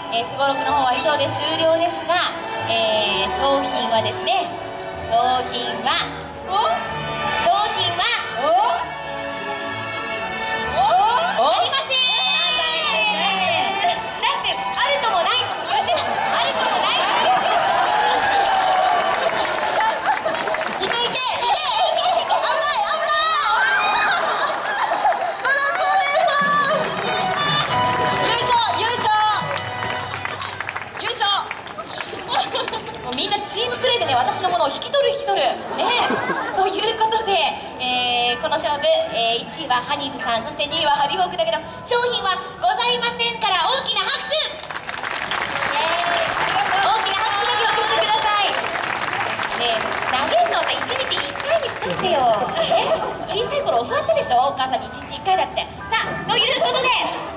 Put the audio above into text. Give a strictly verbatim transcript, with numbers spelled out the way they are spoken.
えー、すごろくの方は以上で終了ですが、えー、商品はですね、商品は商品はおおありません。だってあるともないとも言ってない。あるともないいけいけいけ、危ない危ないトラコレーさん優勝優勝優勝もうみんなチームプレーでね、私のものを引き取る引き取るねえということで、えー、この勝負、えー、いちいはハニーズさん、そしてにいはハリホークだけど商品はございませんから大きな拍手、大きな拍手だけ送ってくださいね。え投げるのっていちにちいっかいにしといてよ、え小さい頃教わったでしょ、お母さんにいちにちいっかいだって。さあということで